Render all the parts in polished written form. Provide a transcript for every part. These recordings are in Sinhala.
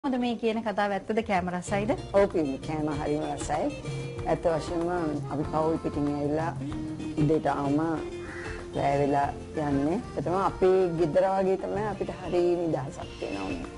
මොකද මේ කියන කතාව ඇත්තද කැම රසයිද? ඔව් පින්නි කැම හරිම රසයි. ඇත්ත වශයෙන්ම අපි පවුල් පිටින් ඇවිල්ලා ඉදේට ආවම වැය වෙලා යන්නේ. ඒ තමයි අපේ ගෙදර වගේ තමයි අපිට හරි නිදහසක් වෙනවා.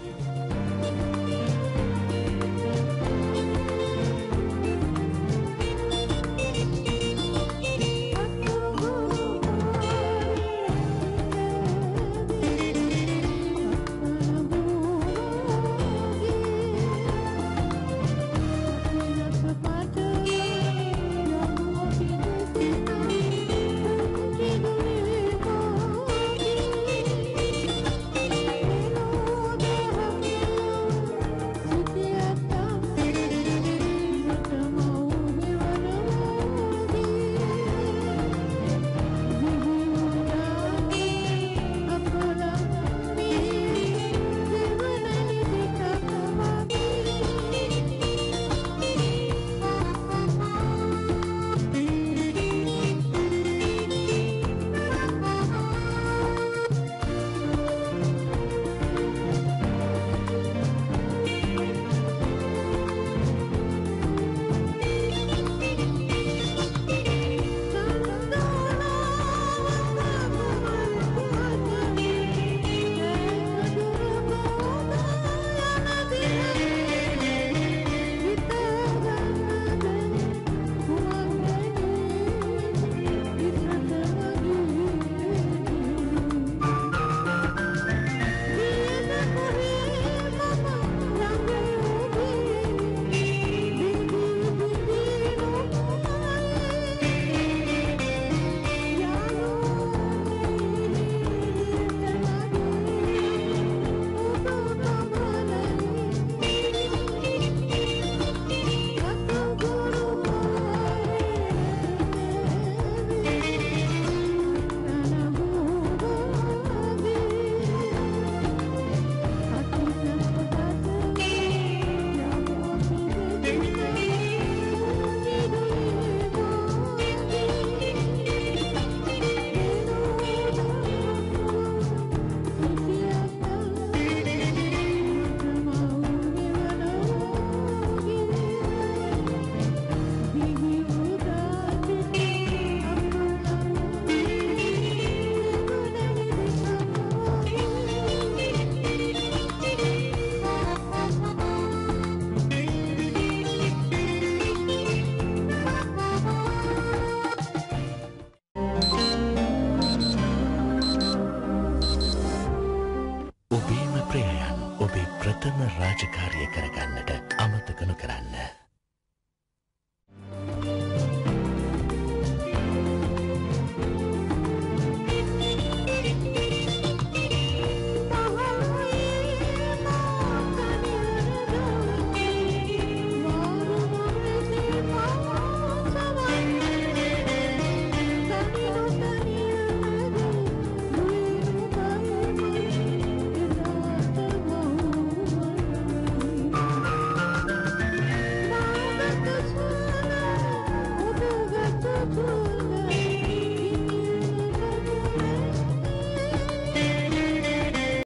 ඔබේ ප්‍රථම රාජකාරිය කරගන්නට අමතක නොකරන්න.